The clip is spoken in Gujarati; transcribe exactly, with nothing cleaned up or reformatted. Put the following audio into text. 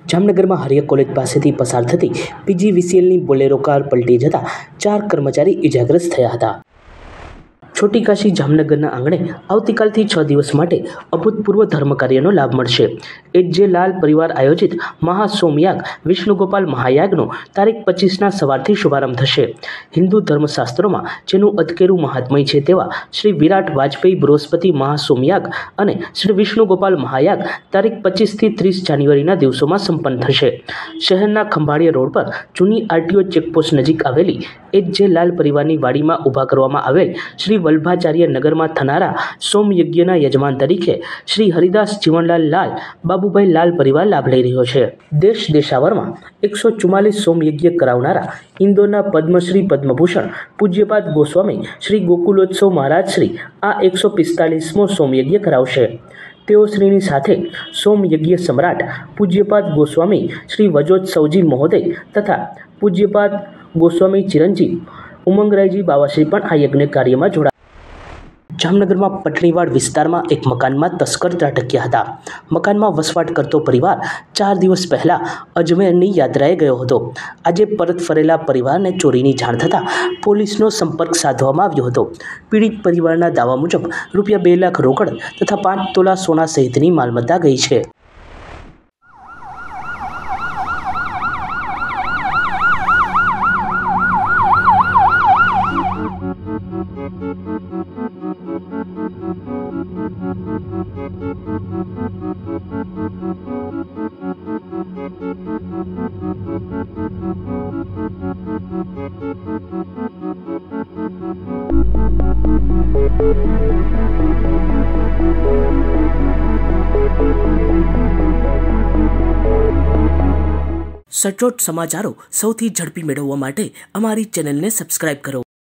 જામનગર માં હરિયા કોલેજ પાસેથી પસાર થતી પીજીવીસીએલની બોલેરો કાર પલટી જતા ચાર કર્મચારી ઇજાગ્રસ્ત થયા હતા। છોટી કાશી જામનગરના આંગણે આવતીકાલથી છ દિવસ માટે અભૂતપૂર્વ ધર્મ કાર્યનો લાભ મળશે। એચ.જે. લાલ પરિવાર આયોજિત મહાસોમયાગ વિષ્ણુગોપાલ મહાયાગનો તારીખ પચીસના સવારથી શુભારંભ થશે। હિન્દુ ધર્મશાસ્ત્રોમાં જેનું અદકેરું મહાત્મય છે તેવા શ્રી વિરાટ વાજપેયી બૃહસ્પતિ મહાસોમયાગ અને શ્રી વિષ્ણુગોપાલ મહાયાગ તારીખ પચીસથી ત્રીસ જાન્યુઆરીના દિવસોમાં સંપન્ન થશે। શહેરના ખંભાળિયા રોડ પર જૂની આરટીઓ ચેકપોસ્ટ નજીક આવેલી એચ.જે. લાલ પરિવારની વાડીમાં ઊભા કરવામાં આવેલ શ્રી વલ્ભાચાર્ય નગરમાં થનારા સોમયજ્ઞના યજમાન તરીકે શ્રી હરિદાસ જીવનલાલ લાલ બાબુભાઈ લાલ પરિવાર લાભ લઈ રહ્યો છે। દેશ દેશાવરમાં એકસો ચુમ્માલીસ સોમયજ્ઞ કરાવનારા ઇન્દોરના પદ્મશ્રી પદ્મભૂષણ પૂજ્યપાદ ગોસ્વામી શ્રી ગોકુલોત્સવ મહારાજ શ્રી આ એકસો પિસ્તાલીસમો સોમયજ્ઞ કરાવશે। તેઓ શ્રીની સાથે સોમયજ્ઞ સમ્રાટ પૂજ્યપાદ ગોસ્વામી શ્રી વજોત્સવજી મહોદય તથા પૂજ્યપાદ ગોસ્વામી ચિરંજીવ ઉમંગરાયજી બાવાશ્રી પણ આ યજ્ઞ કાર્યમાં જોડાયા। જામનગરમાં પટણીવાડ વિસ્તારમાં એક મકાનમાં તસ્કર ત્રાટક્યા હતા। મકાનમાં વસવાટ કરતો પરિવાર ચાર દિવસ પહેલા અજમેરની યાત્રાએ ગયો હતો। આજે પરત ફરેલા પરિવારને ચોરીની જાણ થતાં પોલીસનો સંપર્ક સાધવામાં આવ્યો હતો। પીડિત પરિવારના દાવા મુજબ રૂપિયા બે લાખ રોકડ તથા પાંચ તોલા સોના સહિતની માલમત્તા ગઈ છે। સચોટ સમાચારો સૌથી ઝડપી મેળવવા માટે અમારી ચેનલને સબસ્ક્રાઇબ કરો।